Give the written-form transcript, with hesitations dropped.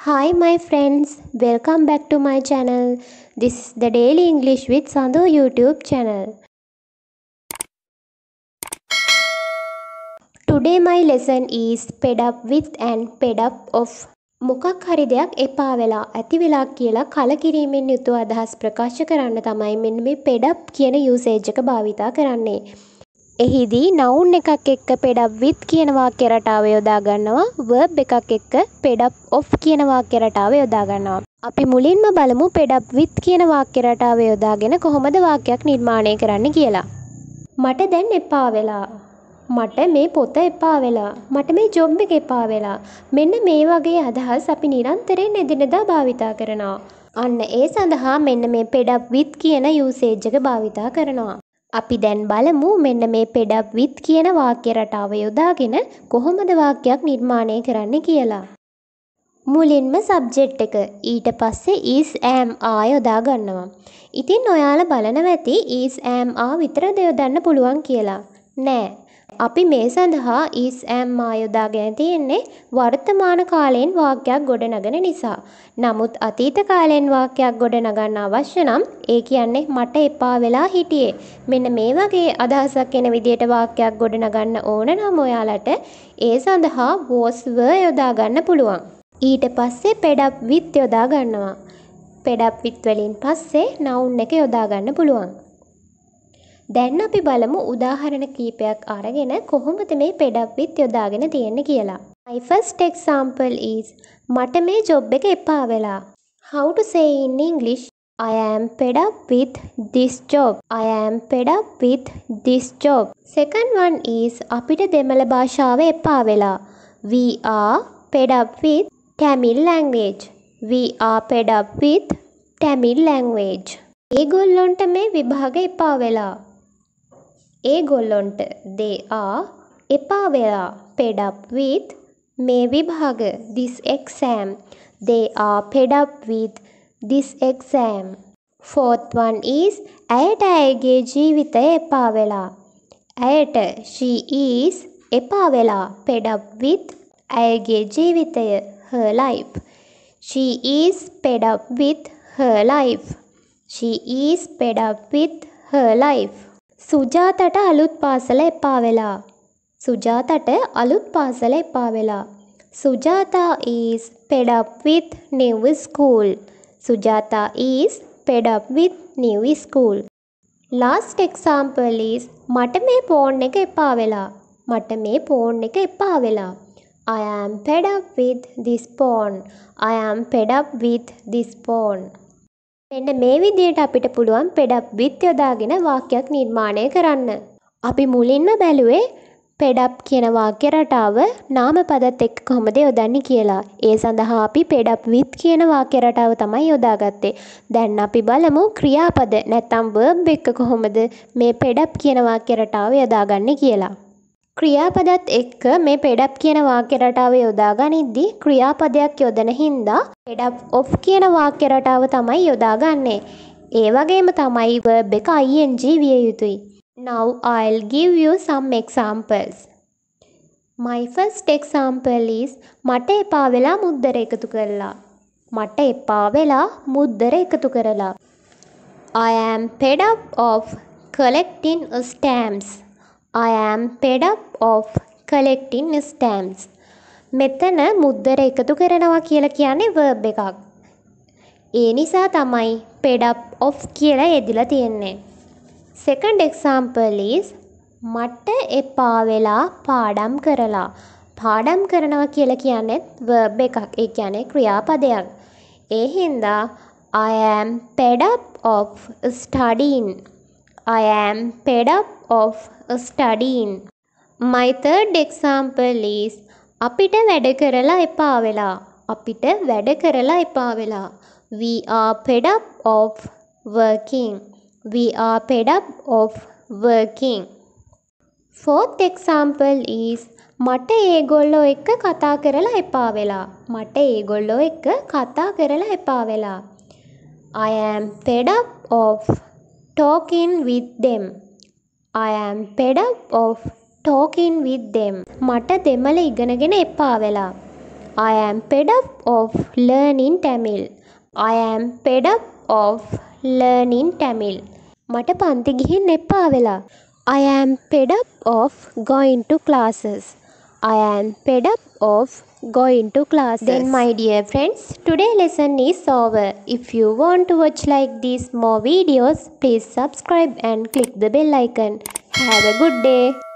Hi, my friends. Welcome back to my channel. This is the Daily English with Sandhu YouTube channel. Today, my lesson is fed up with and fed up of. මොකක් හරි දෙයක් එපා වෙලා ඇති වෙලා කියලා කලකිරීමෙන් යුතුව අදහස් ප්‍රකාශ කරන්න තමයි මෙන්න මේ fed up කියන usage එක භාවිතා කරන්නේ. එහිදී noun එකක් එක්ක fed up with කියන වාක්‍ය රටාව යොදා ගන්නවා verb එකක් එක්ක fed up of කියන වාක්‍ය රටාව යොදා ගන්නවා. අපි මුලින්ම බලමු fed up with කියන වාක්‍ය රටාව යොදාගෙන කොහොමද වාක්‍යයක් නිර්මාණය කරන්න කියලා. මට දැන් එපා වෙලා. මට මේ පොත එපා වෙලා. මට මේ ජොබ් එක එපා වෙලා. මෙන්න මේ වගේ අදහස් අපි නිරන්තරයෙන් එදිනෙදා භාවිතා කරනවා. අන්න ඒ සඳහා මෙන්න මේ fed up with කියන usage එක භාවිතා කරනවා. අපි දැන් බලමු මෙන්න මේ fed up with කියන වාක්‍ය රටාව යොදාගෙන කොහොමද වාක්‍යයක් නිර්මාණය කරන්න කියලා. මුලින්ම subject එක ඊට පස්සේ is am are යොදා ගන්නවා. ඉතින් ඔයාලා බලනවා ඇති is am are විතරද යොදන්න පුළුවන් කියලා. නෑ. අපි මේ සඳහා is am are යොදාගෙන තියෙන්නේ වර්තමාන කාලයෙන් වාක්‍යයක් ගොඩනගන නිසා. නමුත් අතීත කාලයෙන් වාක්‍යයක් ගොඩනගන්න අවශ්‍ය නම් ඒ කියන්නේ මට එපා වෙලා හිටියේ. මෙන්න මේ වගේ අදහසක් එන විදිහට වාක්‍යයක් ගොඩනගන්න ඕන නම් ඔයාලට ඒ සඳහා was were යොදා ගන්න පුළුවන්. ඊට පස්සේ fed up with යොදා ගන්නවා. fed up with වලින් පස්සේ noun එක යොදා ගන්න පුළුවන්. දැන් අපි බලමු උදාහරණ කීපයක් අරගෙන කොහොමද මේ fed up with යොදාගෙන තියෙන්නේ කියලා. My first example is මට මේ job එක එපා වෙලා. How to say in English? I am fed up with this job. I am fed up with this job. Second one is අපිට දෙමළ භාෂාව එපා වෙලා. We are fed up with Tamil language. We are fed up with Tamil language. ඒගොල්ලොන්ට මේ විභාග එපා වෙලා. ඒගොල්ලොන්ට they are එපා වෙලා fed up with මේ විභාග this exam. They are fed up with this exam. Fourth one is ඇයට ඇයගේ ජීවිතය එපා වෙලා. ඇයට she is එපා වෙලා fed up with ඇයගේ ජීවිතය her life. She is fed up with her life. She is fed up with her life. සුජාතට අලුත් පාසල එපා වෙලා. සුජාතට අලුත් පාසල එපා වෙලා. Sujata is fed up with new school. Sujata is fed up with new school. Last example is මට මේ phone එක එපා වෙලා. මට මේ ෆෝන් එක එපා වෙලා. I am fed up with this phone. I am fed up with this phone. මෙන්න මේ විදිහට අපිට පුළුවන් fed up with යොදාගෙන වාක්‍යයක් නිර්මාණය කරන්න. අපි මුලින්ම බැලුවේ fed up කියන වාක්‍ය රටාව නාම පදත් එක්ක කොහොමද යොදන්නේ කියලා. ඒ සඳහා අපි fed up with කියන වාක්‍ය රටාව තමයි යොදාගත්තේ. දැන් අපි බලමු ක්‍රියාපද නැත්නම් verb එක කොහොමද මේ fed up කියන වාක්‍ය රටාව යොදාගන්නේ කියලා. ක්‍රියාපදත් එක්ක මේ fed up කියන වාක්‍ය රටාව යොදා ගනිද්දී ක්‍රියාපදයක් යොදන හින්දා fed up of කියන වාක්‍ය රටාව තමයි යොදාගන්නේ. ඒ වගේම තමයි verb එක ing විය යුතුයි. Now I'll give you some examples. My first example is මට එපා වෙලා මුද්දර එකතු කරලා. මට එපා වෙලා මුද්දර එකතු කරලා. I am fed up of collecting stamps. I am fed up of collecting stamps. මෙතන මුද්දර එකතු කරනවා කියලා කියන්නේ verb එකක්. ඒ නිසා තමයි fed up of කියලා යෙදিলা තියෙන්නේ. Second example is මට එපා වෙලා පාඩම් කරලා. පාඩම් කරනවා කියලා කියන්නේ verb එකක්. ඒ කියන්නේ ක්‍රියාපදයක්. ඒ හින්දා I am fed up of studying. I am fed up of studying. My third example is අපිට වැඩ කරලා එපා වෙලා. අපිට වැඩ කරලා එපා වෙලා. We are fed up of working. We are fed up of working. Fourth example is මට ඒගොල්ලෝ එක්ක කතා කරලා එපා වෙලා. මට ඒගොල්ලෝ එක්ක කතා කරලා එපා වෙලා. I am fed up of talking with them. I am fed up of talking with them. මට දෙමළ ඉගෙනගෙන එපා වෙලා. I am fed up of learning Tamil. I am fed up of learning Tamil. මට පන්ති ගිහින් එපා වෙලා. I am fed up of going to classes. I am fed up of going to classes. Then my dear friends, today's lesson is over. If you want to watch like these more videos, please subscribe and click the bell icon. Have a good day.